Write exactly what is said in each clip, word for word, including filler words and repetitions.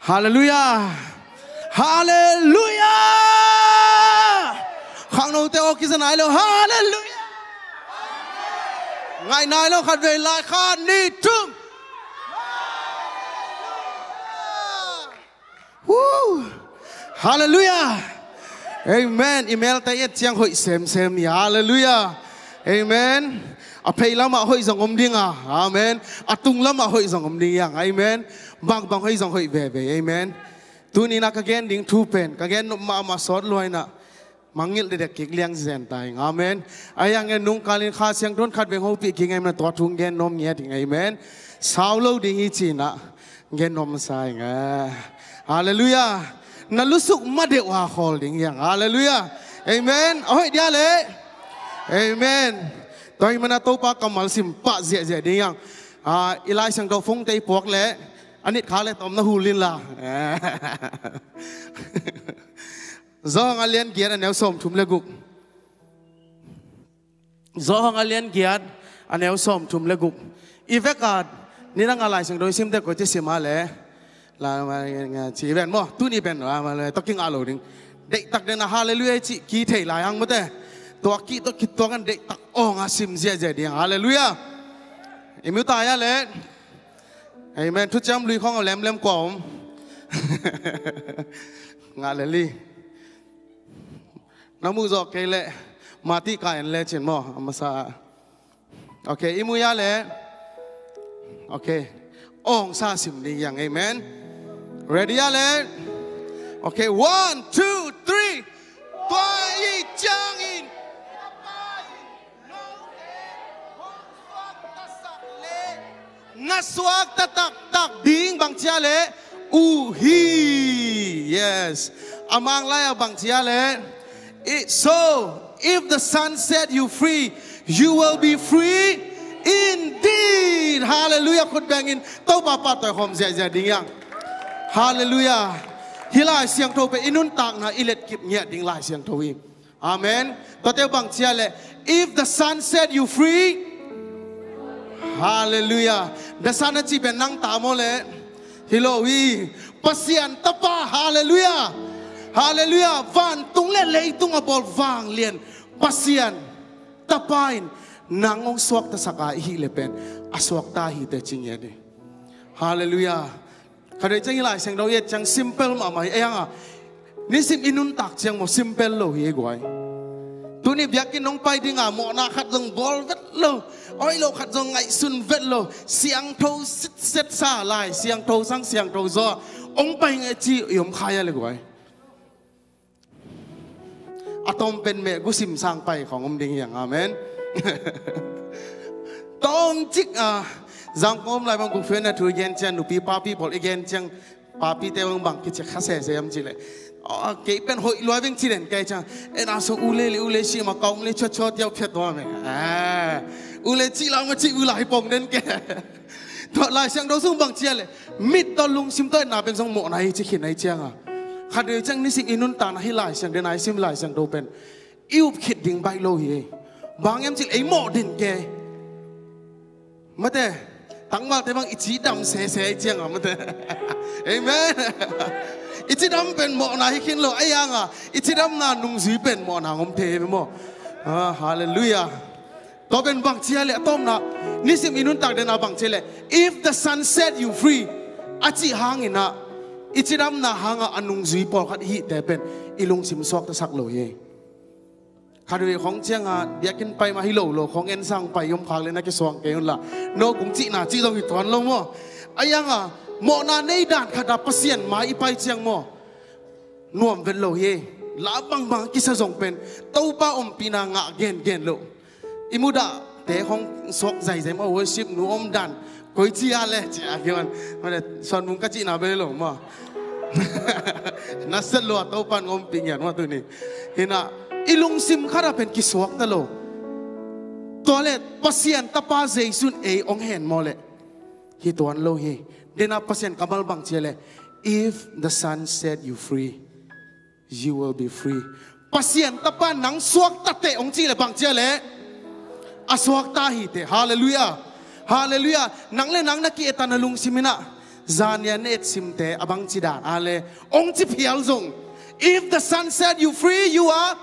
ฮาเลลูยาฮาเลลูยาข้างโน้นเตอกิสนายแล้วฮาเลลูยาไงนายแล้วขัดเวลาข้านี่จุ่มวู้ฮาเลลูยาเอเมนอีเมลแต่ยัดเชียงหอยเซมเซมฮาเลลูยาเอเมนอภัยละมาหอยสังคมดิ้งอ่ะอาเมนอตุงละมาหอยสังคมดิ้งอย่างอาเมนบางบางหอยสังหอยเว่เว่อาเมนตัวนี้นักการดิ้งทูเป็นการเกณฑ์มามาสอดลอยนะมังเงลเด็กเก่งเลี้ยงเซนตายอาเมนไอ้ยังเงินนุ่งการเลี้ยงข้าเสียงโดนขัดเวงหูปีกิ่งไอ้มันตัวทุ่งเงินนมเงี้ยถึงอาเมนสาวเล่าดิ้งอีจีน่ะเงินนมใส่ไงฮาเลลูยานั่นรู้สึกมาเดือดว่าคอลดิ้งอย่างฮาเลลูยาอาเมนโอ้ยเดียเลยอาเมนตอนมันตัวปากกำมัลสิมปะเสียเสียดิ้งอย่างอ่าอีไลสังตัวฟงเตยปวกเละอันนี้ขาเลยตอมน้าหูลินละจองอาเลียนเกียรติอันแนวส้มทุ่มเลกุกจองอาเลียนเกียรติอันแนวส้มทุ่มเลกุกอีเวกัดนี่นั่งอะไรสังโดยซิมเด็กก็จะเสียมาเลยลามาเงี้ยชีเป็นมั้งตู้นี้เป็นว่ามาเลยต้องกินอาโลดิ้งเด็กตักเดินฮาเลลูยาจีกีเทลายอังมั้งแต่ตัวกีตัวกีตัวกันเด็กตักอ๋องอาซิมเสียเสียดิ้งฮาเลลูยาอิมิวตายอะเลยไอ้แม่ทุกจำลุยของเอาแหลมแหลมกว่าผมงานเลยลี่น้ำมือจอกเกลมาที่กายอันเล่เช่นมั้งอามาซาโอเคอิมุยาเลยโอเคองซาสิมดีอย่างไอ้แม่ ready อะเลยโอเค one two three ตัวอีจังอินงัดสวกตักตักตักดิ้งบางเชียเลยอูฮี yes อามังไล่บางเชียเลย so if the sun set you free you will be free indeed hallelujah คนแบ่งอินตัวป้าป้าตัวหอมเสียเสียดิ้งยัง hallelujah ฮิลาเสียงโทไปอินุนตักนะอิเล็ดกิบเงียดิ้งไล่เสียงโทอีอาเมนตัวเต้บางเชียเลย if the sun set you free Hallelujah. Dasana ci ben nang tamo le. Hilowi. Pasian tapa. Hallelujah. Hallelujah. Van tung le le tung abol vang lien. Pasian tapain nangong swak ta saka hilepen. Aswak ta hite cingye de. Hallelujah. Kada jang ilai sang do yet jang simple ma mai ayang a. Nisim inun tak jang mo simple lo hi gwai. Tu ni biakin nong pai dinga mo na khat jong bol vet lo. Oi lo khát dòng ngày xuân vết lo xiang thâu xít xít xa lại xiang thâu sang xiang thâu do ông bay nghe chi yếm khai lại gọi atom pen mẹ gu sim sang bayของông đìnhอย่างamen ต้องจิกอ่ะจังผมไล่บางกุฟเฟนนะทุเรียนเจนุปีป้าปีบอลอีกเกนจังป้าปีเตวังบังกิจข้าเสียเสียมจิเลยอ๋อเก็บเป็นหอยลอยวิ่งจีเด่นแกจังเอ็นอาสุอุเล่อุเล่ชีมาเกาเล่ชดชดเดียวเพียตัวมั้ยอ่าอุเลจีเรามาจีอุลายปงเด่นแกตัวลายเสียงเราส่งบางเชียเลยมิดตอนลุงซิมต้อยนาเป็นส่งหมอไหนจะขีดไหนเชียงอ่ะขัดเดือจังนี่สิ่งอินุนตานะให้ลายเสียงเดินไหนซิมลายเสียงเราเป็นอิวขีดดิ่งใบโลฮีบางยามจิไอหมอเด่นแกมาแต่ตั้งว่าแต่บางอิจีดำเสเสเชียงอ่ะมาแต่เอเมนอิจีดำเป็นหมอไหนขินโลไอยังอ่ะอิจีดำนานุ่งสีเป็นหมอหนังอมเทเป็นหมออ่าฮาเลลูยาตัวเป็นบางเชียเลยต้มนะนี่สิมินุนตักเดินอาบางเชียเลย if the sun set you free อาจิหางอินะอิจิดำนะหางอันนุงจุยปอลขัดฮีแต่เป็นอิลุงสิมซอกตะสักโลเยขัดเรื่องของเชียงอ่ะเดี๋ยวกินไปมาฮิโลโลของเอ็นสั่งไปยมพางเลยนะกิสวงเกยุนละโนกุงจีน่าจีต้องหิตวันลงมั้งไอ้ยังอ่ะหมอนาในด่านขัดปัสเซียนมาอีไปเชียงมั้งน่วมเป็นโลเยลาบังบังกิสส่งเป็นตู้ป้าอมปีนางะเกนเกนโลอิมุดะแต่ของสกใจใจมาเวอร์ชิปนูอมดันกุยจีอะไรจีอากิมันมาเด็ดสอนมุงกัจจินาเบลล์มานัสเลวตัวปันอมปิงยันว่าตัวนี้เห็นอ่ะอิลุงซิมข้าราเป็นกิสวกตะโลตัวเล็ดปัสยันตาปาเจสุนเอองเห็นมอเล่ฮิตวันโลเฮเดน่าปัสยันกำมลบังเจเล if the sun set you free you will be free ปัสยันตาปาหนังสวกตะเตองจีเลบังเจเลอสวกตาหิเตฮาเลลูยาฮาเลลูยานังเลนังนักเกตันลุงซิมินะจานยันเอ็ดซิมเตอบังจิดานอะไรองค์จิพิลซง if the sun set you free you are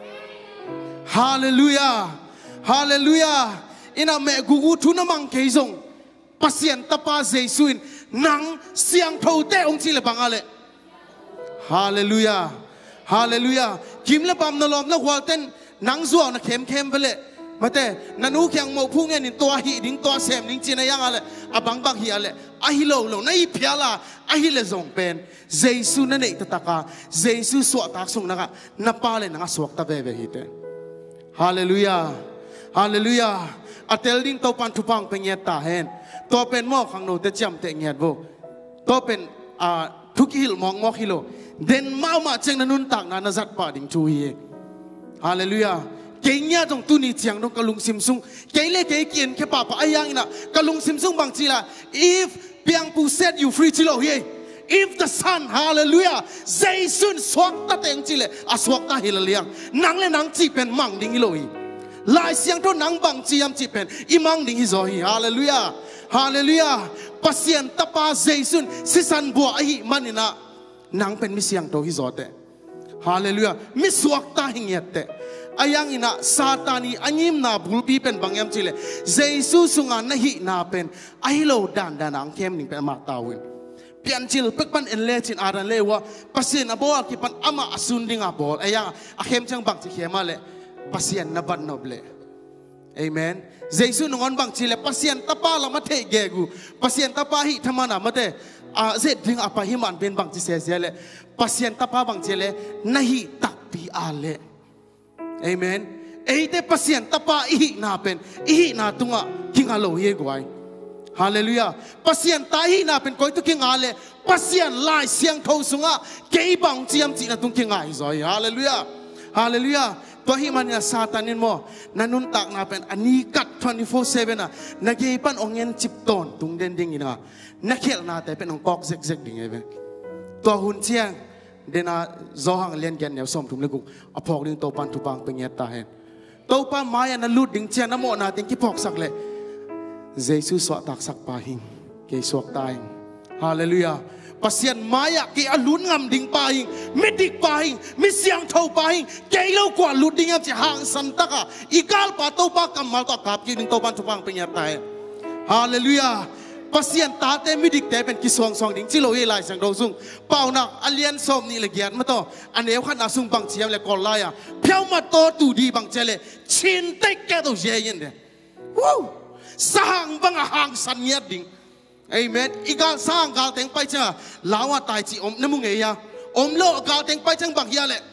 hallelujah hallelujah อินาเมกูกูทุนมังเคยซงปัสยันตาปาเจสุนนังเสียงเท่าเตองค์จิเลบังอะไรฮาเลลูยาฮาเลลูยาคิมเลบัมนลอมนหัวเต้นนังซัวนักเข้มเข้มไปเลยมาแต่นันูเขียงโมพูเงี้ยนิตัวหิดิงตัวเสมนิงจีนยังอะไรอบังบังหิอะไรอาฮิโลโลนั่นอีพิอาลาอาฮิเลซงเป็นเจสุนั่นเองตะตะกาเจสุสวดตักส่งนักนับปาเลยนักสวดตะเบเบหิเตฮาเลลูยาฮาเลลูยาอัตเตลดิ้งตัวปันทุพังเป็นเงียตาเห็นตัวเป็นหม้อขังโนเตจำเตเงียดโบตัวเป็นอ่าทุกฮิลมองมอกฮิโลเด่นมามาเจงนันุนตักนานาจัดป่าดิ่งชูฮีฮาเลลูยาเกี่ยจงตุนีเจียงตรงกะลุงซิมซุงเกี่ยเล่เกี่ยเกียนแค่ป่าป่าไอ้ยังนะกะลุงซิมซุงบางทีละ if เปียงปูเซตอยู่ฟรีจิโลเฮ if the sun hallelujah ใจสุนสวกตาเต็งจิเลอาสวกตาฮิลเลียงนังเลนังจีเป็นมังดิ่งฮิโลฮีลายเสียงตัวนังบางจียมจีเป็นอิมังดิ่งฮิโซฮีฮาเลลูยาฮาเลลูยาปัสยันตาปาใจสุนสิสันบัวไอหิมันนี่นะนังเป็นมิเสียงตัวฮิโซเตฮาเลลูยามิสวกตาหิงเยตเตอายังอินะซาตานีอันยิมนาบุลปีเป็นบางยามจิเลเจสุสุงานนะฮินาเป็นไอโลดันดานังเข้มหนึ่งเป็นมาตาวินเปียนจิลเป็กปันเอ็นเลจินอารันเลวะปัสยันอบัวกิปันอามาอสุนดิงอาบอลอายังอาเข้มจังบังจิเข้มมาเลปัสยันนับันนบเลเอเมนเจสุนงอนบังจิเลปัสยันตาปาละมาเทเกกูปัสยันตาปาฮิธรรมนามาเตอาเจดิงอาปาฮิมันเป็นบังจิเสียเสียเลปัสยันตาปาบังจิเลนะฮิตักปีอาเลเอเมนเอเตปัสยันตาปาอิหินาเป็นอิหินาตุงะกิงอาโลเยกวยฮาเลลูยาปัสยันตาอิหินาเป็นก้อยตุกิงอาเลปัสยันลายเสียงทงสุงะเกยบังจียมจีนาตุงกิงอาอิซอยฮาเลลูยาฮาเลลูยาตัวหิมันยาซาตานินโมนันุนตักนาเป็นอันนี้กัดทเวนตี้โฟร์เซเว่นนะนักเก็บปันองเงินจิบตอนตุงเด่นดิ่งนะนักเขลนาแต่เป็นองกอกเซ็กเซ็กดิ่งเอเวนตัวหุ่นเชียงเดน่าจอหังเลียนกันเนี่ยสมทุมเลกุอพอกดิ่งตัวปันทุปังเป็นเงียตาเห็นตัวปันมายันนัลุดดิ่งเชียงน้ำโมนาดิ่งที่พอกสักเลยเจสุสวดตักสักปาหิงเกยสวกตายฮาเลลูยาปัสยันมายะเกี่ยลุนงำดิ่งปาหิงมิดิกปาหิงมิเสียงเท่าปาหิงเกี่ยเล่ากว่าลุดดิ่งจะห่างสันตะกะอีกาลปาโตปากำมาตะกับกินดิ่งตัวปันทุปังเป็นเงียตายฮาเลลูยาปัสยันตาเตมิดิกเตเป็นกิสวงสองดิ่งจิโลเอไลสังโดซุงเป่าหนักอเลียนสมนี่เลยเกียรมาต่ออันเดียวขันอาซุงบังเชียมเลยกอลไลอะเพียวมาโตตูดีบังเจเลยชินเตแกตัวเย็นเดว้าวสร้างบังห่างสัญญาดิ่งเอเมนอีกาสร้างกาเต็งไปจ้าลาวตายจีอมน้ำมุงเอียอมโลกาเต็งไปจังบังเฮียเลย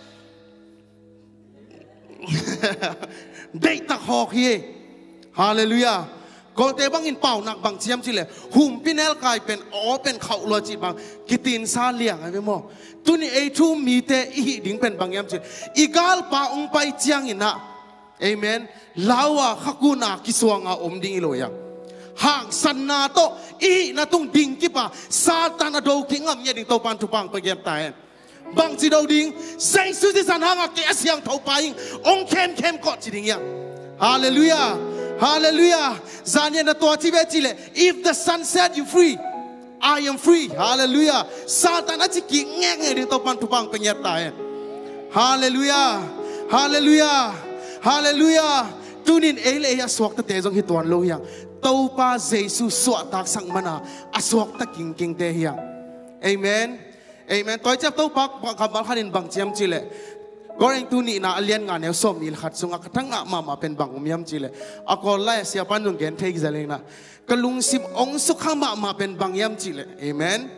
ได้ตะหอกเฮฮาเลลูยาก็เตบังอินเป่าหนักบังเชียมจิเลยหุ่มพิเนลกลายเป็นอ๋อเป็นเขาลวจิบังกิตินซาเลียงไอ้เมื่อตุนี่ไอทูมีเตอีดิ่งเป็นบังยามจิอีกาลป่าองไปเจียงอินะเอเมนลาวะขกุนากิสวงอาอมดิ่งโลยังห่างสันนาโตอีนาตุงดิ่งกิปะซาตานอโดกิงอ่ะเนี่ยดิ่งโตปันทุปังไปเยี่ยมตายบางจีดาวดิ่งเซซุสิสันห่างเกอเสียงเท่าไปองเข้มเข้มกอดจีดิ่งยังฮาเลลูยาฮาเลลูยาจานยันตัวที่เวจิเล if the sun set you free I am free ฮาเลลูยาซาตานอาจจะกิงแง่เงี้ยดิ่งโตปันทุปังไปเยี่ยมตายฮาเลลูยาฮาเลลูยาฮาเลลูยาตุนินเอเลยสวกตะเตจงฮิตวันโลยังตัวป้าเจสุสวดตักสังมานาอสวกตะกิงกิงเตียงเอเมนเอเมนตัวเจ้าตัวปักคำบังคันบังเจียมจิเลก็เองตุนี่นาเลียนงานเนี่ยสมนิลขัดสงกทั้งอ่ะมามาเป็นบังอุมยมจิเลอากอลไล่เสียปันดุงเกนเทกิจเลนะกลุงสิบองสุขมามาเป็นบังยมจิเลเอเมน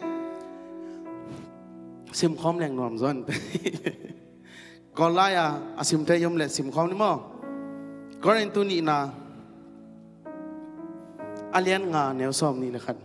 สิมคอมแรงนอมซอนก็ไล่อะสิมเทยมเลสิมคอมนี่มั้งก็เองตุนี่นาอาเลียนงานแนวซ้อมนี่นะครับ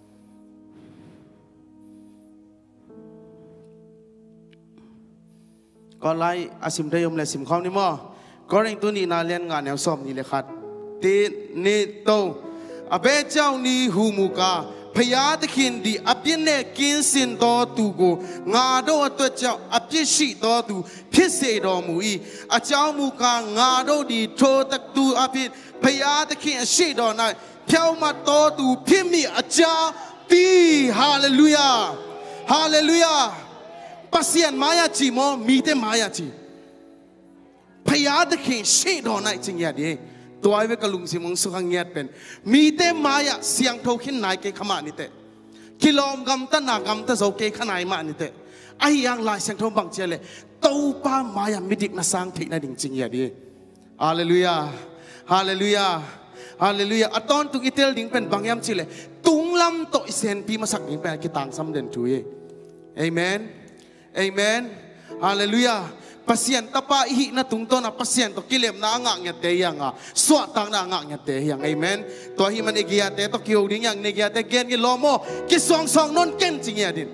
ก็ไล่อาสิมได้ยมเลยสิมข้าวนี่มั้งก็เร่งตัวนี้นาเลียนงานแนวซ้อมนี่เลยครับตีนี่โตอาเบเจ้านี่หูมุกาพยาตะขินดีอภิเนกินสินต่อตูกูงาโดตัวเจ้าอภิชิต่อตูพิเศษดอมุยอาเจ้ามุกางาโดดีโทตักตูอภิพยาตะขินชิดอนายเที่ยวมาโตตูพิมีอาจารย์ตีฮาเลลูยาฮาเลลูยาปัสยันมายาจีโมมีแต่มายาจีพยาดเข่งเชดอนไอจริงอย่างนี้ตัวไอ้เวกลุงสิมงสุขังเงียดเป็นมีแต่มายาเสียงโทขินนายเกขมานิเตกิโลกรัมตันนากรัมตะโซเกขนายมานิเตไอ้ยังลายเสียงโทบังเจเลยตัวป้ามายามิดิกนาสังผิดนาดิ่งจริงอย่างนี้ฮาเลลูยาฮาเลลูยาฮาเลลูยาอัตตอนตุกิเตลดิ่งเป็นบางยามจิเลตุงลำโตอิเซนปีมาสักดิ่งเป็นกิตังสัมเดนจุยเอเมนเอเมนฮาเลลูยาpasien tapa ihi na tungto na pasien to kilem na anga nya te yang a swa tang na anga nya te yang amen to hi man igia te to kiu ding yang negia te gen gi lomo ki song song non ken jing ya din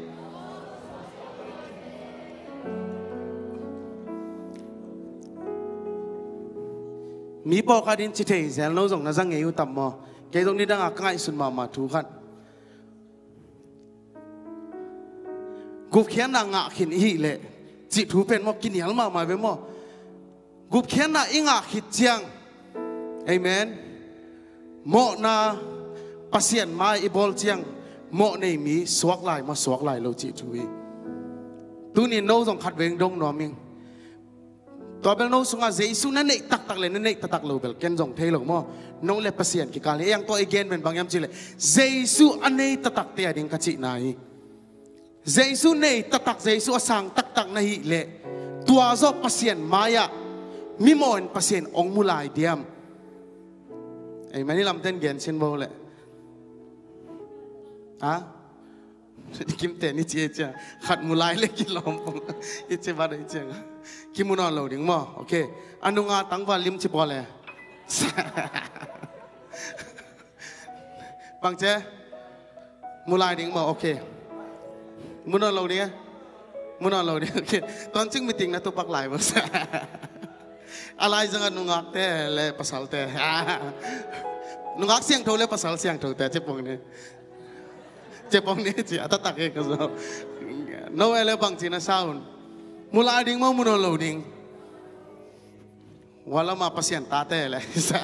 mi po ka din chi te zel no jong na jang nge yu tam mo ke jong ni dang a kai sun ma ma thu khat gup khian na nga khin hi leจิตหูเป็นมอกินเหนียวมาหมายไปมอกุบเขียนน่ะอิงอ่ะขิดเจียงเอเมนโมนาปัสยันมาอีบอลเจียงโมในมีสวกลายมาสวกลายเราจิตหูตัวนี้โน้ตส่งขัดเวงดงนอมิงตัวเบลโน้ตส่งอาเจสุนั่นเองตักตักเลยนั่นเองตักตักเราเบลเกนส่งเทหลงมอโน้ตเลยปัสยันกิการเลยยังตัวเอเกนเป็นบางยามจิเลยเจสุอันนี้ตักตักเตียดิ่งกัจจินายเจสุเนยตักตักเจสุอสังตักตักนาฮิเลตัวจอบปัสยันมายามิมอนปัสยันองมุลายเดียมไอ้แม่นี่ลำเต้นเกียนเช่นโบเลยอะกิมเต้นนี่เจี๊ยจ้ะขัดมุลายเล็กกินลมปงอีเจี๊ยบอะไรเจี๊ยกิมุนอนเราดิ่งมั้งโอเคอันนุงาตั้งวาลิมชิบอลเลยบังเจ้มุลายดิ่งมั้งโอเคมุนอนเราเนี่ยมุนอนเราเนี่ยโอเคตอนจึงมีติงนะตัวปักหลายภาษาอะไรจังกันนุ่งอักแต่เลยภาษาแต่นุ่งอักเสียงโทเลยภาษาเสียงโทแต่เจ็บปงเนี่ยเจ็บปงเนี่ยจีอัตตักเองก็จะโน้เอเลบางจีน่าซาวน์มุลาดิ่งมั้งมุนอนเราดิ่งวันละมาภาษาตาแต่เลย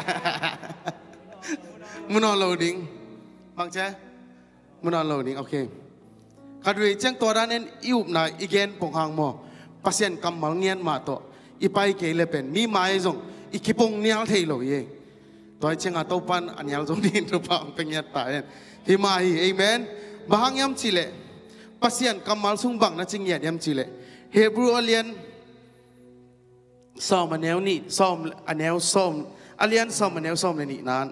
มุนอนเราดิ่งบางเจ้มุนอนเราดิ่งโอเคขัดวิจังตัวด้านนั้นอิวบนาอีเกนปงหางโมปัสยันกำมังเงียนมาโตอีไปเกลเป็นมีไม้จงอีคิปงเนียลเทโลเยตัวเชงอาโตปันอันยาลจงดินรูปางเป็นเงียตายฮิมาฮีเอเมนบางยามจิเลปัสยันกำมัลสุงบังนะจิงเงียยามจิเลเฮบรูอเลียนซ้อมอันแนวนี่ซ้อมอันแนวซ้อมอเลียนซ้อมอันแนวซ้อมในนี่นั้น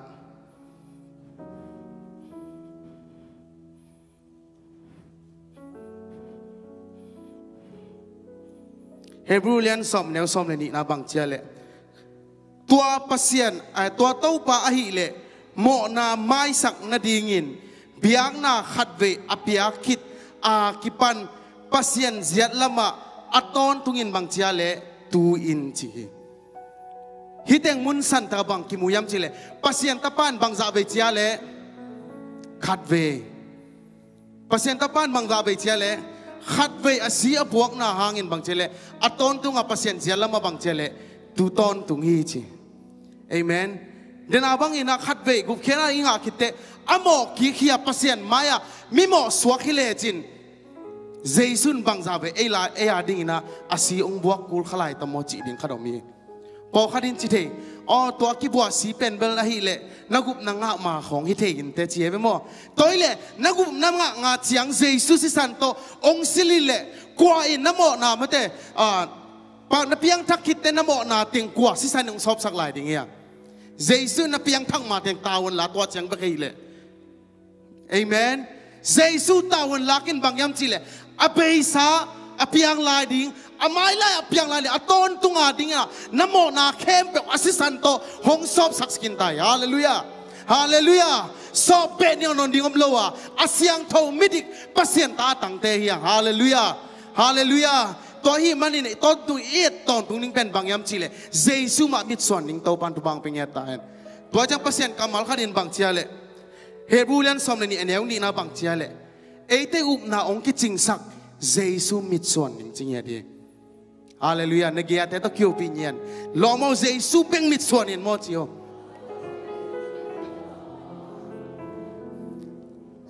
เฮบรูเลียนสอมแนวสอมเลยนี่นะบางเจ้าเลยตัวปัสยันไอตัวเต้าปะอหิเลโมนาไม้สักนาดีงินเบียงนาขัดเวอภิอาคิดอาคิปันปัสยันเจียดละมาอัตอนตุงินบางเจ้าเลยตูอินจีฮิตเองมุนสันตะบังกิมุยามจีเลยปัสยันตะปานบางซาเวเจ้าเลยขัดเวปัสยันตะปานบางซาเวเจ้าเลยขัดเวอสีอบวกนาหางินบางเจเลอัตอนตุงอปัสยันเจลมาบางเจเลตูตอนตุงฮีจีเอเมนเดนาบังอินาขัดเวกุเขนาอิงาคิดเตอโมกีขียปัสยันมายามิโมสวกฮิเลจินเจสุนบางซาเวเอลาเออาดิงนะอสีองบวกกุลขลายตมจิดิงขดมีพอขัดินจิเทอ๋อตัวกิบัวสีเป็นเบลนาฮิเลนักุบนางะมาของฮิเทกินเตจีเอเวโมตัวเลนักุบนางะงาเจียงเจสุสิสันโตองสิลิเลกว่าอินนโมนามาเตอ่าปากนเปียงทักคิดเตนโมนาติงกว่าสิสันองสอบสักหลายดิ่งเงี้ยเจสุนเปียงทั้งมาเตียงตาวันละตัวเจียงไปกี่เลเอเมนเจสุตาวันละกินบางยามจีเลอเบยซาอเปียงลายดิ่งอาไม่ไล่อเปียงลายเลยอต้นตุงอาดิ่งอ่ะน้ำโมนาเข้มเป็นอสิสันโตหงสอบสักสกินตายฮาเลลูยาฮาเลลูยาสอบเป็นยังนอนดิ่งอมโลวะอาเซียงโทมิดิกปัสยันตาตั้งเตหียฮาเลลูยาฮาเลลูยาตัวฮีมันนี่ต้นตุเอ็ดตอนตุงนิ่งเป็นบางยามจีเลยเจสุมามิดส่วนนิ่งโตปันตุบางเป็นเงี้ยตายตัวจังปัสยันกำมัลขัดินบางเชียเลยเฮบรูเลียนสอมเลยนี่อันเนี้ยนี่นะบางเชียเลยเอเตอุบนาองคิดจริงสักเจสุมิดส่วนนิ่งจริงเงี้ยดีฮาเลลูยาเนกี้อาเตต้องคิวปิญญาณลองมองเจสุเป็นมิดส่วนนิ่งหมดจีโอ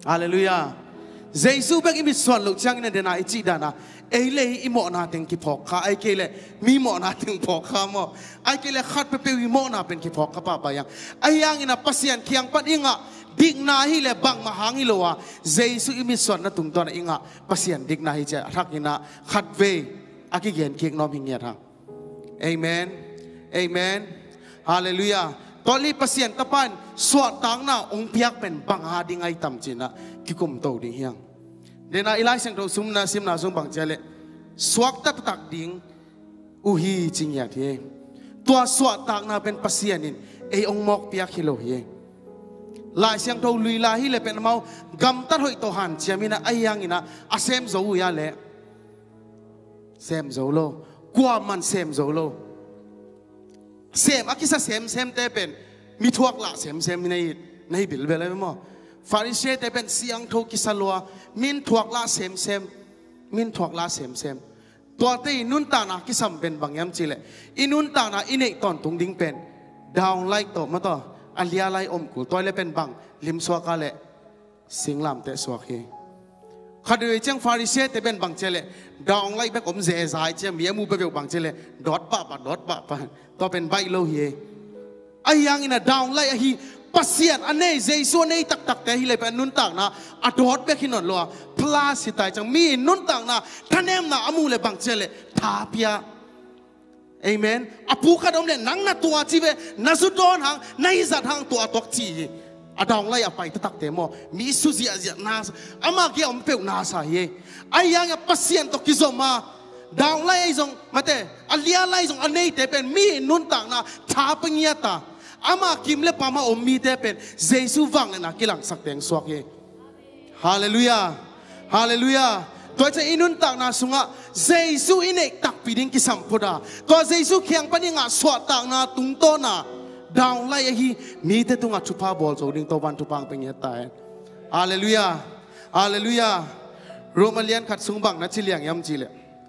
ฮาเลลูยาเจสุเบกอิมิสวนลูกจังเนี่ยเดน่าอิจิดานะเอเลอิโมนาเต็งกิพอกข้าไอเกเลมีโมนาเต็งพอกข้าโมไอเกเลขัดไปเปวิโมนาเป็นกิพอกข้าป้าไปยังไอยังอินะปัสยันเคียงปัดอิงะดิกนาฮิเลบังมาหังฮิโลวะเจสุอิมิสวนนะตุงตัวนะอิงะปัสยันดิกนาฮิเจรักอินะขัดเวอากิเกนเคียงน้อมหิงเงียทางเอเมนเอเมนฮาเลลูยาตอนนี้ปัสยันตะปันสวดตังนะองค์เปียกเป็นบังหาดิงไอตัมจินะกิคุมโตดิเฮียงเดน่าอิไลเซงโตซุมนาซิมนาซุมบังเจเลสวกตับตักดิงอุฮีจิงยาทีตัวสวดตักนะเป็นปัสยันินไอองมอกเปียกฮิโลเฮลายเสียงโตลุยลาฮิเลเป็นเมากำตัดหอยโตหันเชียมินะไอยังอินะอาเซมโซยาเลเซมโซโลกว่ามันเซมโซโลเซมอากิสเซมเซมเตเป็นมีทวกละเซมเซมในในบิลเบลเลยมั้งฟาริเชเตเป็นเสียงโทกิสลัวมินทวกละเซมเซมมินทวกละเซมเซมตัวเตยนุนตานากิสัมเป็นบางยามจิเลอินุนตานาอินเอกตอนตุงดิ้งเป็นดาวไลต์ต่อมาต่ออัลยาไลอมกุตัวเลเป็นบางลิมสวากาเลสิงลามเตสวากีขัดด้วยเจ้าฟาริเชเตเป็นบางเจเลดาวไลต์แบบอมเจสายเจ้ามีมูเบลบางเจเลดอดปะปะดอดปะปะตัวเป็นใบโลเฮไอยังอินะดาวไลต์ฮีปัสยันอันนี้เจสุอันนี้ตักตักแต่ฮิเลเป็นนุนต่างนะอดอดเบกินนลัวพลาสิตายจังมีนุนต่างนะท่านเอ็มนะอามูเลบังเจเลทาพิยาเอเมนอภูขัดอมเลนังนาตัวจีเวนัสุดอนหางในจัดหางตัวตัวจีอดองไล่อไปตักเตมอมีสุจิอาเจนาสอามาเกี่ยอมเปวนาสาเยไอยังปัสยันตกิจมาดาวไล่ไอซงมาเตอเลียไล่ซงอันนี้เตเป็นมีนุนต่างนะทาปัญญาตาอามาคิมเลปามาอมมีเตเป็นเจสุวังเลยนะกิลังสักเตงสวกเยฮาเลลูยาฮาเลลูยาตัวจะอินุนต่างนาสุงะเจสุอินเอกตักปีดิงกิสัมพุดาตัวเจสุเคียงปนิงะสวดต่างนาตุงโตนาดาวไล่ฮีมีเตตุงะชุพาบอลโซดิงโตวันทุปังเป็นยังไงฮาเลลูยาฮาเลลูยาโรมาเลียนขัดสุงบังนัดชิเลียงยำจีเล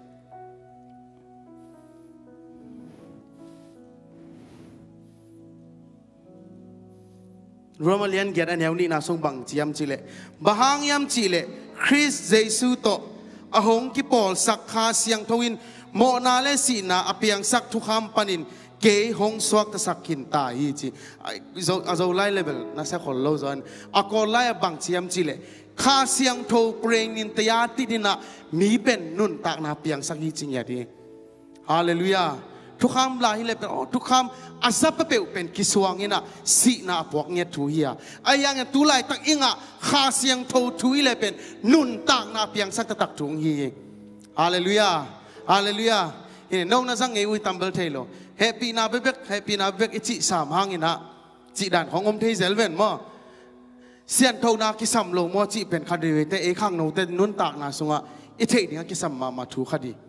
โรมาเลียนเกียรติอันเดียวนี้นาสุงบังจียำจีเลบะฮังยำจีเลคริสเจสุโตอหงกิปอลสักคาเสียงทวินโมนาเลสีนาอเปียงสักทุกคำปันินเกยหงสวกตะสักขินตาฮีจีอาจจะไล่เลเวลน่าจะคนโลจอนอากอไล่บังจียมจีเลคาเสียงโทเปรนินตยาติดินะมีเป็นนุนตากนาเปียงสักฮีจริงอย่างนี้ฮาเลลูยาทุกคำลาฮิเลเป็นอ๋อทุกคำอาซับเปลเป็นกิสวงนี่นะสีนาพวกเงี้ยทุเฮียไอ้ยังเงี้ยตุไลตักอิงะคาเสียงโททุยเลยเป็นนุนตากนาเปียงสักตักถุงฮีฮาเลลูยาฮาเลลูยาเห็นน้องน่าสังเกตวิตัมเบลเทโลเฮปปี้นาเบกเฮปปี้นาเบกอิจิสามหางอินะจีด่านของอมเทเซลเวนมั้งเสียนเท่านากิสัมโลมัวจีเป็นคดีแต่เอข้างโนแต่นุนตากนาสุงะอิเทนี่กิสัมมามาถูคดี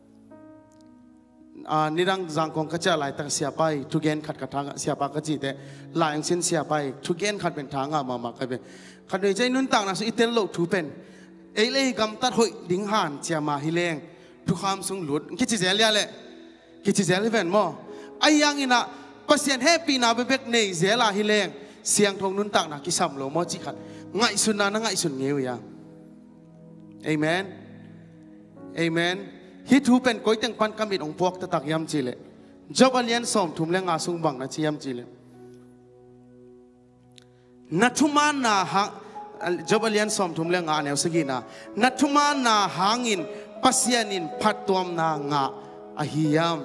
นิรังจังคงกระจายลายตั้งเสียไปทุกเกนขัดกระทางเสียปากกระจีแต่ลายอย่างเช่นเสียไปทุกเกนขัดเป็นทางมามากันเป็นขัดโดยใจนุนต่างนะสุอิเตลโลถูเป็นเอเล่กำตัดหอยดิ้งหันเจียมาฮิเลงทุกคำสูงหลุดคิดจิเซลียเลยคิดจิเซลีเป็นมั้งไอ้ยังอินะปัสยันเฮปีนาเบกเนยเซลาฮิเลงเสียงทงนุนต่างนะกิสัมโลมอจิขัดง่ายสุดนะง่ายสุดเงี้ยยังเอเมนเอเมนฮิทูเป็นก้อยแต่งปันกำมิดองพวกตะตักยำจีเลจบเลียนสมทุ่มเลงอาสุงบังนะจียำจีเลนัทุมานาฮังจบเลียนสมทุ่มเลงอาเนวสกีนานัทุมานาฮังอินปัสยานินพัดตัวมนางาอหิยาม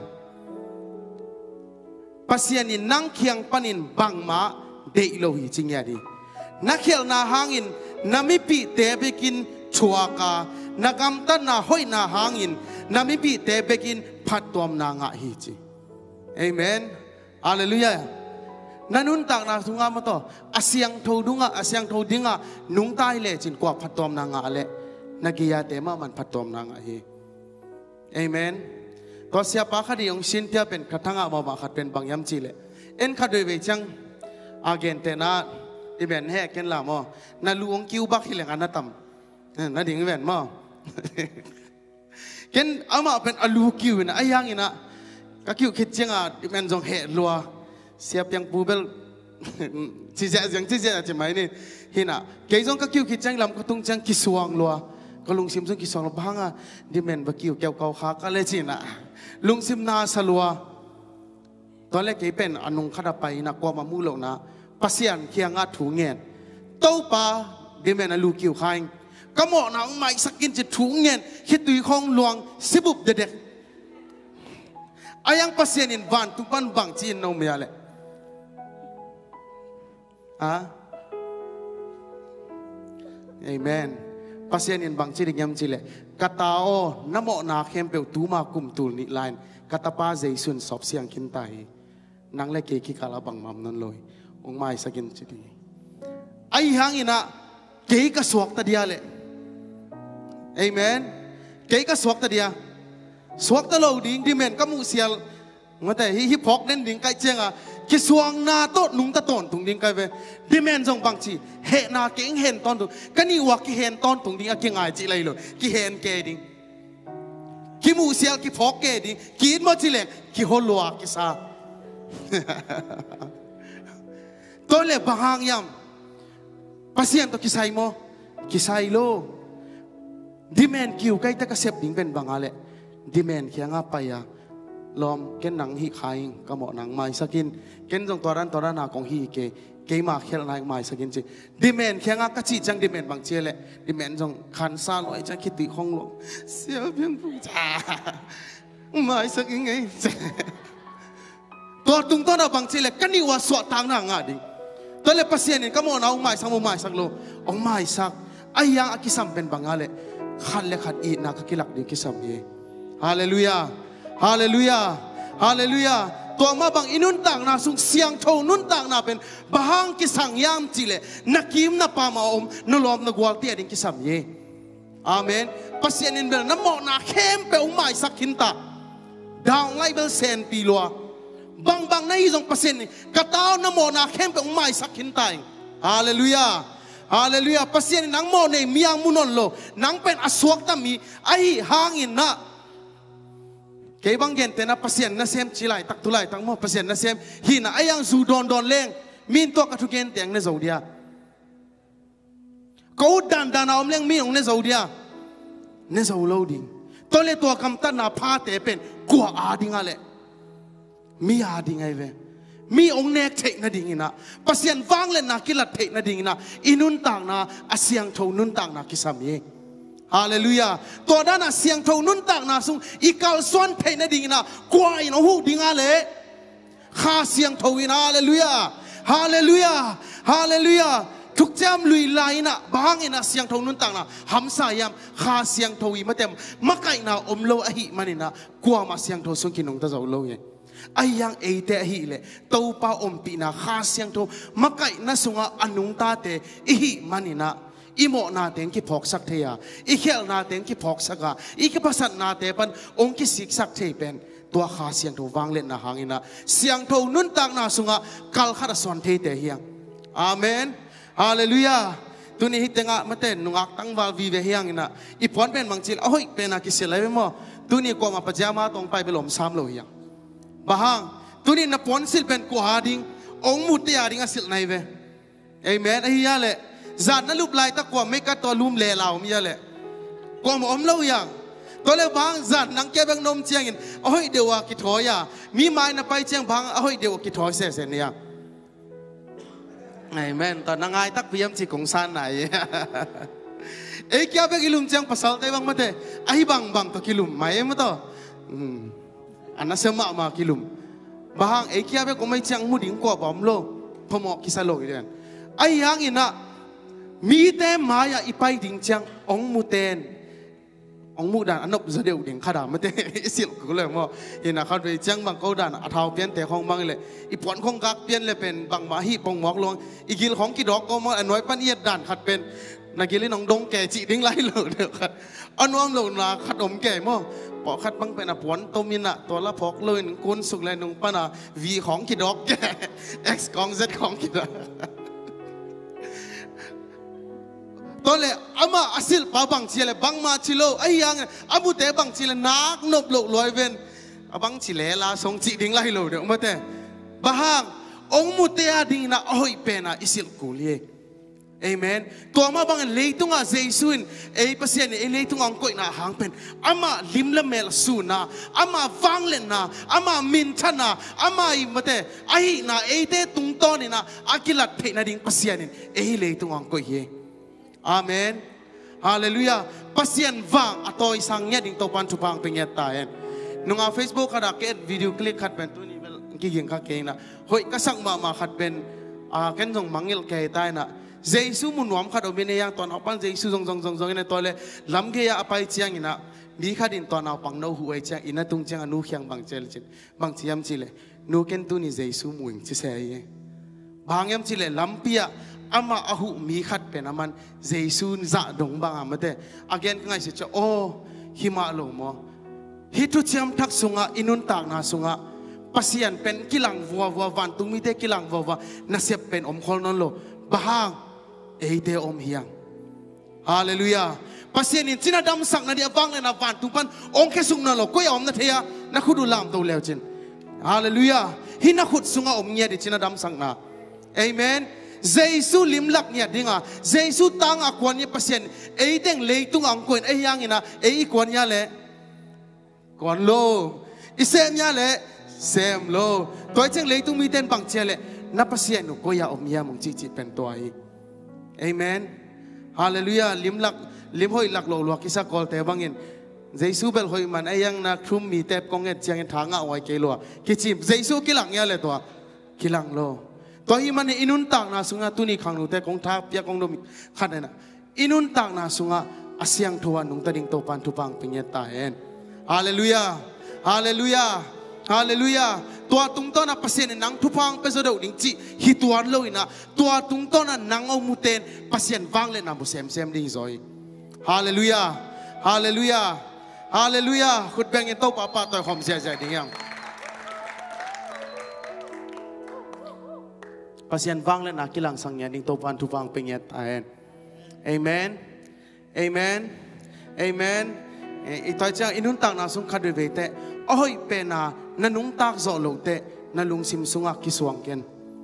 ปัสยานินนังเคียงปันินบังมาเดอิโลหิจิงยาดีนักเขียนนาฮังอินนามิปีเตเบกินชัวกานักำตันนาห้อยนาฮังอินนามิปีเตเบกินพัดตัวมนางาฮิจิเอเมนฮาเลลูยานันุนต่างนาสุงามาต่ออาเซียงโทดุงะอาเซียงโทดิงะนุงตายเลยจินกว่าพัดตัวมนางาเลนักยาเตมามันพัดตัวมนางาฮิเอเมนก็เสียปากคดีองชินเทียเป็นกระทั่งอามามาขัดเป็นบางยำจีเลเอ็นขัดโดยเวจังอาเกนเตนาที่เป็นแหกกันละมั้งนาลูองคิวบักฮิเลงอันนั้นต่ำนั่นดิ่งเป็นมั้งเกนอามาเป็นอาลูคิวนะไอ้ยังอินะก็คิวคิดจังอ่ะที่มันจงเหตุลัวเสียบยังปูเบลที่จะยังที่จะจะไม่นี่ฮินะเกยจงก็คิวคิดจังลำก็ตุ้งจังกิสวงลัวก็ลุงซิมจงกิสวงลัวบ้างอ่ะดิเมนบกิวเกี่ยวเกาขาก็เลยจีน่ะลุงซิมนาสลัวตอนแรกเกยเป็นอนุงขดไปนะกว่ามามู่เหล่านะปัสยันเคียงอาถูเงียนเต้าปาดิเมนลูกิวใครก็เหมาะนะองไม่สักกินจะถูเงียนคิดตุยของหลวงสิบุบเด็กอายังปัสยันอินวันทุกวันบังจีนโนเมียเลยอ่ะเอเมนปัสยันอินบังจีนยังจีเลยกาตาโอน้ำเหมาะนาเข้มเปลวตูมากุมตูลนิไลน์กาตาป้าเจสุนสอบเสียงขินไตนังเล็กเกกิกาลาบังมัมนั่นเลยองไม่สักกินจีดีไอ้หางอินะเกยกสวกตะเดียเลยเอเมนเกยกสวกตะเดียสวกตะโลดิ่งดิเมนก็มูเซียลมาแต่ฮิปฮอกเล่นดิ่งไกเจียงอ่ะกิสวงนาโตนุงตะตอนตุงดิ่งไกเวดิเมนจงบางจีเฮนาเก่งเห็นตอนตุงกันนี่ว่ากิเห็นตอนตุงดิ่งอะกิง่ายจีเลยเลยกิเห็นเกดิ่งกิมูเซียลกิพอกเกดิ่งกินมาจีเลยกิฮอลัวกิซาตัวเล็บบางยามปัสยันตัวกิไซโมกิไซโลดิเมนคิวใกล้ตะกเสบดิ่งเป็นบางอะไรดิเมนเขียงอาไปอะลอมเก็นหนังฮีขายก็เหมาะหนังไม้สกินเก็นจงตัวรันตัวรันหาของฮีเกเกมาเขียนนายไม้สกินจีดิเมนเขียงอากระจีจังดิเมนบางเจเลยดิเมนจงขันซาลอยจังคิดติของหลวงเสียเพียงผู้ชาไม้สกินไงตัวตุงตัวเราบางเจเลยกันนี่ว่าสวดทางหนังอ่ะดิตัวเล็บปัสยันนี่ก็เหมาะเอาไม้สักมุมไม้สักโลเอาไม้สักไอ้ยังอากิสัมเป็นบางอะไรขันเล็กขันอีนักกิลักดิกิสัมเยฮาเลลูยาฮาเลลูยาฮาเลลูยาตัวมาบางอินุนต่างนาสุงเสียงโทนุนต่างนาเป็นบางกิสังยามจิเลนักกิมนับปามาอมนลอมนักวอลเตียดิกิสัมเยอาเมนปัสยันินเบลน้ำหมอกนาเข้มเปลวไม้สักขินตาดาวไลเบลเซนปีลัวบางบางในที่ปัสยันนี่กระต้าวน้ำหมอกนาเข้มเปลวไม้สักขินตาฮาเลลูยาฮาเลลูยาปัสยันนังโมในมียงมุนนโลนังเป็นอสวกตามีไอหางอินนะเก็บบางเย็นแต่นับปัสยันนัเซมจิไลตักทุไลตั้งโมปัสยันนัเซมหินะไอยังจูดอนดอนเล่งมีนตัวกระทุกเย็นแต่งในโซเดียกูดันดันเอาเล่งมีองในโซเดียในโซโลดิงตัวเล็ตัวคำตันนาพาเตเป็นกัวอาดิงอะไรมีอาดิงไงเวมีองเนกเทนดิ่งนะปัสยันฟังเล่นนักกิลัดเทนดิ่งนะอินุนต่างนะอาเซียงโทนุนต่างนะกิสามีฮาเลลูยาตัวด้านอาเซียงโทนุนต่างนะซุงอีกาลส่วนเทนดิ่งนะกว่าอินหูดิ่งอะไรข้าเซียงโทวินาฮาเลลูยาฮาเลลูยาฮาเลลูยาทุกจำลุยไลนะบางอินะเสียงโทนุนต่างนะหำสายามข้าเสียงโทวิมาเต็มมักไก่นะอมโลอหิมันนะกว่ามาเสียงโทสุกินงตะเจ้าโลยไอ้ยังเอเตหิเลตัวป้าอมปีนาข้าเสียงโทมักไก่น่าสงะอนุงตาเตอิหิมันนะอีโมนาเต็งกิพอกสักเทียอีเขลนาเต็งกิพอกสักอะอีกิปัสนาเตปันองกิสิกสักเทเป็นตัวข้าเสียงโทวางเล่นนะหางอินะเสียงโทนุนต่างนะสงะกัลขัดสอนเทเตเฮียงอาเมนฮาเลลูยาตัวนี้ฮิตงะมาเต้นนุงักตั้งวาวีเวเฮียงนะอีพอนเป็นบางจิลโอ้ยเป็นอากิเสลัยมั้งตัวนี้กว่ามาปัจจามาตรงไปไปหลอมซ้ำเลยยังบ้างตัวนี้นับพอนสิลเป็นกัวหาดิงองมุตยาดิงสิลในเวเอเมนไอ้เฮียเลยจานนั้นลูกลายตะกว่าไม่กัดตัวลุ่มเล่เหล่ามีอะไรกว่ามาอมเล่าอย่างตัวเล็บบางจานนังแกบังนมเจียงอินโอ้ยเดี๋ยวว่ากิถอยอ่ะมีไม้นับไปเจียงพังโอ้ยเดี๋ยวว่ากิถอยเสียเสียเนี่ยไอ้แม่นตอนนั่งไงตักพิยมจีกงซานไหนเอ้ยแกไปกิลุมจังภาษาไทยบางมาเตะไอ้บางบางตัวกิลุมไม่มาต่ออันนั้นเสมามากิลุมบางเอ้ยแกไปก็ไม่จังมุดิ้งกว่าบอมโลพมอกกิสโลอีเดนไอ้ยังอินะมีแต่มายาอีไปดิ้งจังองมุเตนองมุดานอันนบจะเดียวดิ่งขดามาเตะสิลก็เลยว่าเห็นนะเขาไปจังบางเขาดานอัฐาวเปลี่ยนแต่ของบางเลยอีปอนของกักเปลี่ยนเลยเป็นบางมาฮีปองหมอกลวงอีกิลของกิดอกก็มาอันน้อยปันเอียดด่านขัดเป็นนักกิลน้องดงแก่จีดิ้งไล่เลยเดียวขัดอันน้องหลงนาขัดอมแก่มั่งปอขัดบางเป็นอ่ะปอนตัวมินอ่ะตัวละพอกเลยหนึ่งกุนสุกเลยหนึ่งปันอ่ะวีของกิดอกแก่เอ็กซ์ของเซตของกิดตัวเลยอามาอาศิลปะบังชิเลบังมาชิโลไอ้ยังอาบุเตบังชิเลนักนบโลลอยเวนบังชิเลลาทรงจีดิ้งไล่โลเดี๋ยวมาเตะบ้างองมุเตอดิ้งนะโอ้ยเป็นอ่ะอิสิลกูเลีย Amen. Tua ma bang leitung a Jesuin ei pasien ei leitung ang koi na hang pen ama limla mel suna ama wanglen na ama mintana ama i mate ai na ei te tung to ni na akilat phe na ding pasien ei leitung ang koi ye. Amen. Hallelujah. Pasien wang atoi sang nya ding to pan tu pang penyet ta en. Nunga Facebook kada ke video clip khat pen tu ni bel ki ging kha ke na hoi ka sang ma ma khat pen a ken jong mangil ke tai na Jesu mun wam khat obine yang ton apan Jesu jong jong jong jong ina tole lam ge ya apai chiang ina mi khadin ton aw pang no huai chiang ina tung chiang anu khyang bang chel chin bang chiam chile nu ken tu ni Jesu muing chi se ye bang yam chile lam pia ama ahu mi khat pen aman Jesu za dong bang amate again ngai se cha o hima lo mo hitu chiam thak sunga inun tak na sunga pasian pen kilang wa wa van tung mi te kilang wa wa na sep pen om khol non lo bahang eite om hiang. Hallelujah. Pasien in cina dam sang na dia bang na van tupan ong ke sung na lo ko ya om na thea na khudu lam to leo chin. Hallelujah. Hina khut sunga om nya di cina dam sang na. Amen. Jesu lim lak nya dinga. Jesu tang akwan ni pasien eiteng leitung ang koin ei yang ina ei kwan nya le. Kwan lo. Isem nya le sem lo. Toy cheng leitung mi ten bang chele na pasien no ko ya om ya mong chi chi pen to ai. Amen. Hallelujah. Lim lak lim hoi lak lo lo kisa kol te bangin. Jesu bel hoi man ayang na krum mi tep kong et chiang thanga wai ke lo. Kichim Jesu kilang ya le to. Kilang lo. To hi man inun tang na sunga tuni khang nu te kong tha pya kong do khat na. Inun tang na sunga asyang thuan nung tading to pan tu pang pinyet ta hen. Hallelujah. Hallelujah. Hallelujah. Tua tung to na pasien nang thupang peso do ding chi hituan lo ina tua tung to na nang o muten pasien wang le na bu sem sem ding zoi. Hallelujah. Hallelujah. Hallelujah. Khut beng en to pa pa toy khom sia sia ding yang. Pasien wang le na kilang sang nya ding to pan thupang penyet aen. Amen. Amen. Amen. Itoy chang inun tang na sung khadwe ve te oi pe na nanung tak zo lo te nalung sim sunga kiswang ken.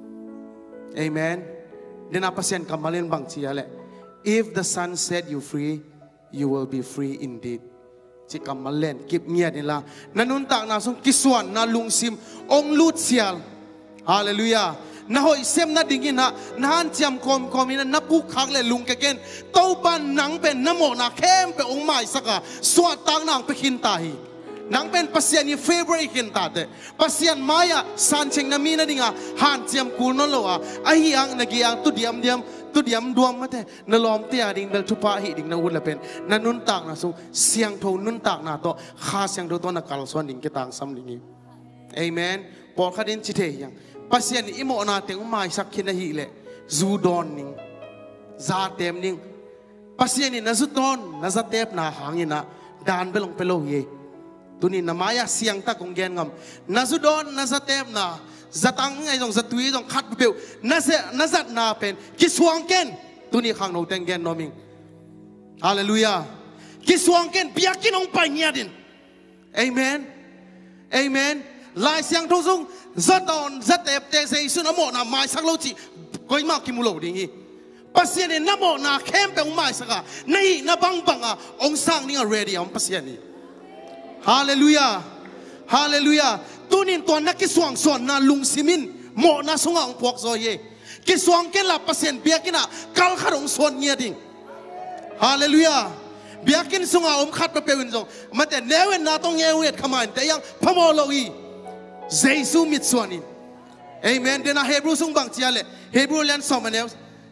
Amen. Dina pasien kamalin bang chiale. If the Son set you free, you will be free indeed. Chi kamalen kip nya nila nanun tak na sung kiswan nalung sim ong lut sial. Hallelujah. Na hoi sem na dingin ha nahan chiam kom kom ina napu khak le lung ke ken to ban nang pen namo na khem pe ong mai saka swat tang nang pe khin ta hi nang pen pasien ni favorite khin ta te pasien maya san cheng na mi na dinga han chiam kul no lo a ai ang na gi ang tu diam diam tu diam duam ma te na lom tia ding bel tu pa hi ding na ul la pen na nun tak na su siang tho nun tak na to kha siang tho to na kal swan ding ke tang sam ding. Amen. Por khadin chi the yang pasien imo na teng mai sak khin hi le zu don ning za tem ning pasien ni na zu don na za tep na hangina dan belong pelo ye tuni na maya siang ta kong gen ngam na zu don na za tep na za tang ngai jong za tui jong khat pe na se na zat na pen ki suang ken tuni khang no teng gen no ming. Hallelujah. Ki suang ken biakin ong pa nya din. Amen. Amen. Lai siang tho sung rất on rất đẹp thế giới sự nắm mộ na mai sắc lâu chị coi mà kim lâu đi nhỉ pasien này nắm mộ na khem pe ông mai sắc à nay na bang bang à ông sang ni ready ông pasien này. Hallelujah. Hallelujah. Tunin tuan na kisuang suan na lung simin mộ na sunga ông puak rồi ye kisuang ken la pasien biakin à kal khar ông suan nia ding. Hallelujah. Biakin sunga ông khát pe pewin zong mate newen na tong yewet kamain te yang pamolowi Jesu mitsuanin. Amen. Dena Hebrew sung bang chiale. Hebrew len som anel.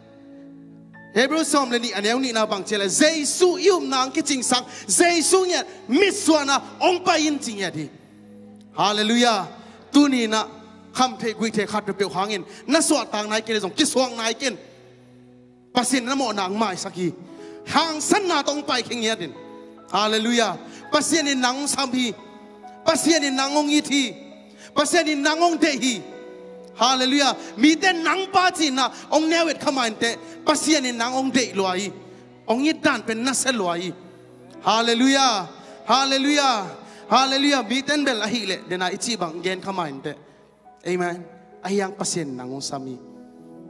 Hebrew som len ni anel ni na bang chiale. Jesu yum nang ki ching sang. Jesu nya mitsuana ong pa yin ching ya di. Hallelujah. Tu ni na kham the gui the khat pe hangin. Na so tang nai ke jong ki swang nai ken. Pasin na mo nang mai saki. Hang san na tong pai king ya din. Hallelujah. Pasien ni nang samhi. Pasien ni nangong iti. Pasien ni nangong dehi. Hallelujah. Mi ten nang pa chi na ong newet khamain te pasien ni nangong de loi. Ong yit dan pen na se loi. Hallelujah. Hallelujah. Hallelujah. Mi ten bel ahi le dena ichi bang gen khamain te. Amen. Ayang pasien nangong sami.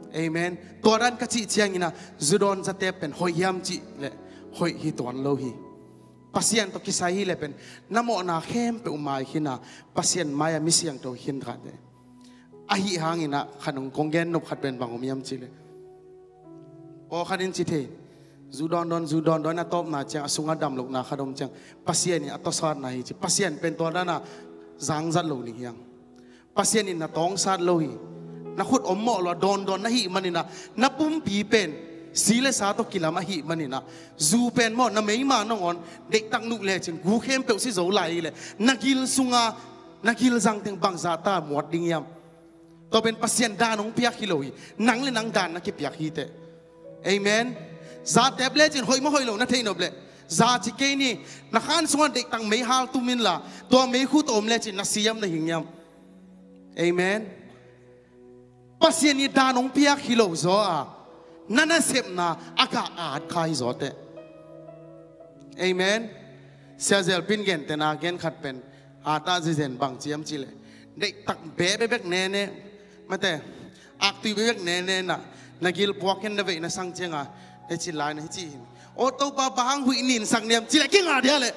เอเมนตัวนั้นก็จีเชียงนะจุดอนจะเตเป็นหอยยำจีเละหอยฮิตวันโลหิปัสยันตกิสายฮิเลเป็นน้ำมันนาเข้มเปอุมาหินะปัสยันมายามิเสียงตัวหินขัดเลยอาหิหางินะขนมกงเกนนบขัดเป็นบางอมยำจีเลยโอ้ขัดินจีเทจูดอนดอนจูดอนดอนน่ะตบน่ะเจ้าสุงาดำลูกน่ะขนมเจ้าปัสยันนี่อัตสารน่ะฮิจีปัสยันเป็นตัวนั้นน่ะจางจัดโลนี่ยังปัสยันนี่น่ะตองสัดโลหินักขุดอมหม้อละดอนดอนน่ะฮิมันนี่น่ะนับปุ่มปีเป็นสีเลสาตกิลามาหิมันนี่นะจูเป็นหม้อน่ะไม่มาน้องอ่อนเด็กตั้งนุกเลยจริงกูเข้มเปรี้ยวสิโจไหลเลยนักกิลสุงานักกิลจังถึงบางซาตาหมวดดิ่งยามตัวเป็นปัสยันดานองเปียกฮิโลยนังเลยนังดานนักเก็บเปียกฮีเตเอเมนซาเตบเลจินหอยมาหอยโลนัทเทนอบเลซาจิเกนี่นักขันสุงาเด็กตั้งไม่ฮาลตุมินละตัวไม่คู่ตัวอมเลจินนักเสียมในหิงยามเอเมนปัสยันนี่ดานองเปียกฮิโลโซอานั่นน่ะเสพน่ะอากาศอาจคายจอดเตะเอเมนเสียเซลปินเกนแต่นาเกนขัดเป็นอาตาจิเซนบางเจียมจิเลเด็กตักเบะเบกเน่เน่มาแต่อักตีเบกเน่เน่น่ะนักกิลพวกเห็นได้เวนะสังเจงอ่ะเอจิลายนะเอจิโอตัวป้าบางหุยนินสังเนียมจิเลกิ้งอ่ะเดียวเลย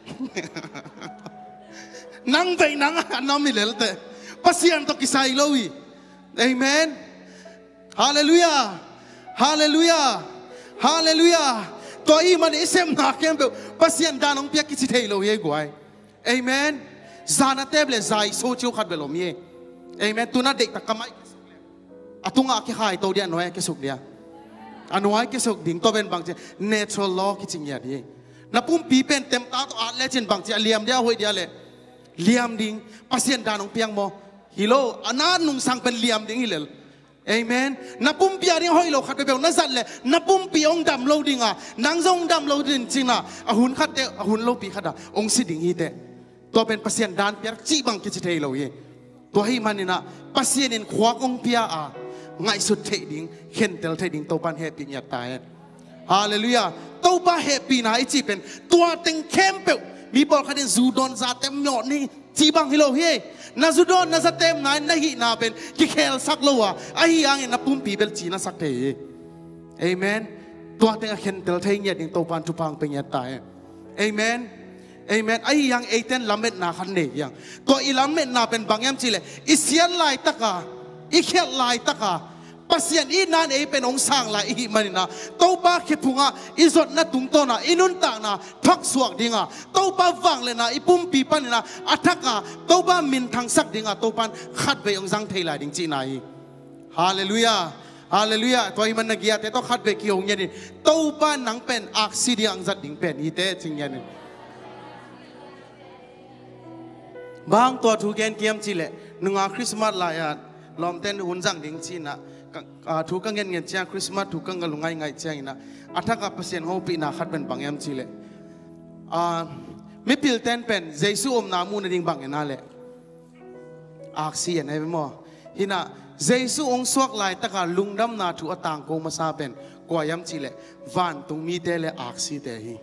นั่งไปนั่งอ่ะน้ำมิเลลเตะปัสยันตกิสายโลวีเอเมนฮาเลลูยาฮาเลลูยาฮาเลลูยาตัวอีมันอิสเอ็มนักเก็มเปปัสยันดานองเปียกิจิเทโลเยกวยเอเมนซานาเตเบลใจโซชิวขัดเบลอมีเอเมนตัวนั้นเด็กตะกำไมอะตุงอาคิหายตัวเดียน้อยกิสุกเดียอันน้อยกิสุกดิ่งตัวเป็นบางเจ natural law กิจงอย่างนี้นับปุ่มปีเป็นเต็มตาตัวอาเลจินบางเจเลียมเดียวหวยเดียวเลยเลียมดิ่งปัสยันดานองเปียงโมฮิโลอันนั้นนุ่งสังเป็นเลียมดิ่งฮิเลลเอเมนนับปุ่มปีอะไรห้อยโลขัดไปเบลนั่นสั่นเลยนับปุ่มปีองดำโลดิ่งอ่ะนางทรงดำโลดิ่งจริงอ่ะอาหุนขัดเตะอาหุนโลปีขัดอ่ะองค์สิดิ่งฮีเตะตัวเป็นปัสยันดานเปียกจีบังกิจเทโลเยตัวให้มันนี่นะปัสยันนินขวากองเปียอ่ะไงสุดเทดิ่งเข็นเตลเทดิ่งตัวปันเฮปีนี่ตายฮาเลลูยาตัวปันเฮปีน่ะไอจีเป็นตัวเต็งเข้มเปลมีบอกขัดเดนจูดอนซาเต็มหยอดนี่จีบังฮิโลเฮนาจูดอนนาซาเต็มนายนาฮินาเป็นกิเคลสักโลวะไอ้ยังเงินนับปุ่มปีเบลจีน่าสักเทเอเมนตัวเต็งเข็นเตลเทเนี่ยดิ่งตัวปันทุพังเป็นนี่ตายเอเมนเอเมนไอ้ยังเอเทนลำเม็ดนาขันเนียงตัวอีลำเม็ดนาเป็นบางแอมจิเลอิเซียนลายตะกาอีเขียนลายตะกาปัสยันอีนั่นเอเป็นองค์สร้างลายอีมันนะตัวบ้าเขพุงอ่ะอีสดนัดตุงโตนะอีนุนตานะทักสวกดิ่งอ่ะตัวบ้าฟังเลยนะอีปุ่มปีปันนะอัฐกะตัวบ้ามินทางสักดิ่งอ่ะตัวปันขัดไปองค์สังเทลายดิ่งจีนายฮาเลลูยาฮาเลลูยาตัวอีมันนักยาแต่ต้องขัดไปกี่องค์เนี่ยตัวบ้านหนังเป็นอักษิดีอังจัดดิ่งเป็นอีเตจริงเนี่ยบางตัวถูกเกณฑ์เกียมจีเลยหนึ่งอาคริสต์มาสลายล้อมเต้นหุ่นจังดิ่งจีนะถูกกังเงินเงินเชียงคริสต์มาสถูกกังกันลงไงไงเชียงนะอัฐกับเปอร์เซ็นต์หัวปีน่าขัดเป็นบางแอมจีเลยไม่พิลเต้นเป็นเจสุอมนามูนดิ่งบางเงินนั่นแหละอักเสียนไอ้เป็นหม้อฮินะเจสุองสวกลายตะการลุงดำนาถูกต่างโกมาซาเป็นกว่าแอมจีเลยวันตรงมีเตเลยอักเสียเตฮี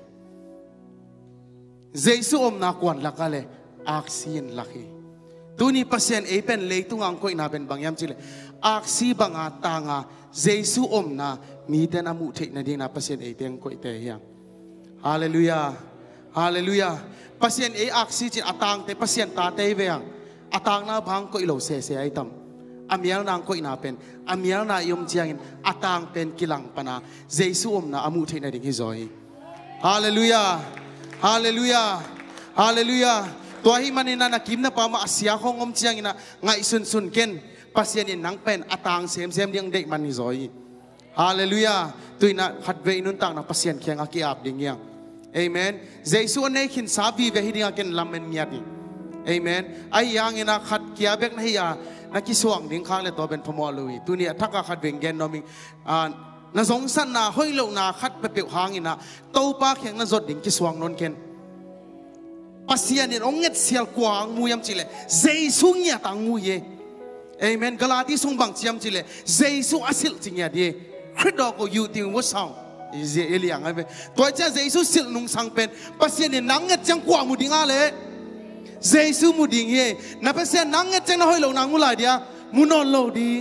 เจสุอมนากวนลักเลยอักซีนลักฮีตัวนี้เปอร์เซ็นต์เอเป็นเล็กตุงอังคุยนาเป็นบางยามจิเลอักซีบางอาตางาเจสุอมนามีแต่นามุเทนดีนาเปอร์เซ็นต์เอเตียงคุยเตียงฮาเลลูยาฮาเลลูยาเปอร์เซ็นต์เออักซีจิอาตางแต่เปอร์เซ็นต์ตาเตยเวียงอาตางนาบางคุยโลเซเซไอตัมอามียนางคุยนาเป็นอามียนายมเจียงอาตางเป็นกิลังปนาเจสุอมนาอามุเทนดีฮิโซยฮาเลลูยาฮาเลลูยาฮาเลลูยาตัวที่มันนี่นักกิมนะปามาอาเซียของอมเชียงนะไงสุนสุนเกนปัสยานินนังเป็นอาตางเซมเซมเดียงเด็กมันนี่ซอยฮาเลลูยาตัวนั้นขัดเวนุนต่างนักปัสยานเคียงอากีอาบดิ่งยังเอเมนเจสุอันนี้ขินสาบีเวหิดิ่งกันลำเมนเงียดีเอเมนไอ้ยังนี่นะขัดเกียเบกนะฮิยานักกิสวงดิ่งข้างเลยตัวเป็นพมอลุยตัวนี้ทักขัดเวงเกนนอมิอ่าน่าสงสารนะห้อยโลนาขัดไปเปียวหางนี่นะโตปาเคียงน่าจดดิ่งกิสวงนนเกนปัสยานินองเง็ดเสียลกวางมูยามจิเลเจสุเงียตังมูเยเอเมนกลาติสงบังจิยามจิเลเจสุอาศิลจิงยาดีคริสต์ดอกอยู่ติงวัชองเจเอลียงไอ้เบตัวเจ้าเจสุศิลนุงสังเป็นปัสยานินนังเง็ดจังกวางมูดิงอะไรเจสุมูดิงเยนับปัสยานังเง็ดจังน้อยลงนังมูลายเดียมูนอนโลดี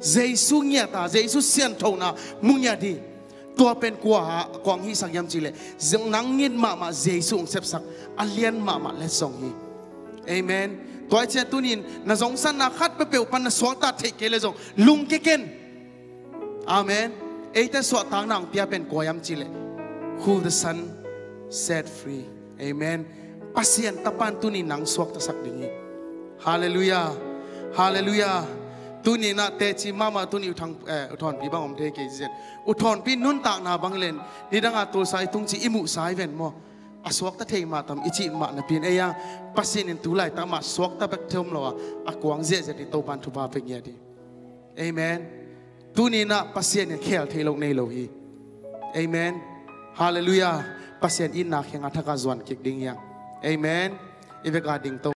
เจสุเงียตาเจสุเสียนทงนะมุงยาดีตัวเป็นกว่ากวางฮีสักยามจีเลจึงนังงินมามาเจสุงเสพสักอัลเลียนมามาเลสงฮีเอเมนตัวเจ้าตุนินน่าสงสารนักขัดเปเปวปันน่าสวงตาเทกเลสงลุงเกเกนอาเมนเอเตสวดทางนางเปียเป็นกวยามจีเล Who the Son set free Amen pasien tapan tuni nang swak ta sak dingi Hallelujah Hallelujah tuni na te chi mama tuni uthang uthon pi bang om the ke zen uthon pi nun tak na bang len ni danga to sai tung chi imu sai ven mo aswak ta thei ma tam ichi ma na pin eya pasien in tu lai ta ma swak ta bek thom lo akwang je je ti to ban thu ba pe nge di Amen tuni na pasien in khel thei lok nei lo hi Amen Hallelujah pasien in na khenga thaka zwan kik ding yang Amen. Ibe ka ding to